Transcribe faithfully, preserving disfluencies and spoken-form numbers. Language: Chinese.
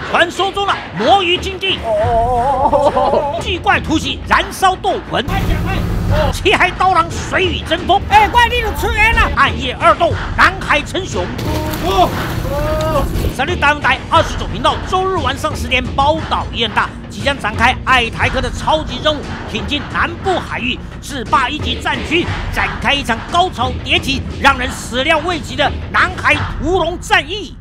传说中的魔鱼禁地，巨怪突袭，燃烧斗魂，七海刀郎水雨争锋， 哎，怪力的出现了！ 暗夜二斗，南海称雄。三立台湾台二十九频道，周日晚上十点，宝岛一人大即将展开爱台客的超级任务，挺进南部海域，制霸一级战区，展开一场高潮迭起、让人始料未及的南海屠龙战役。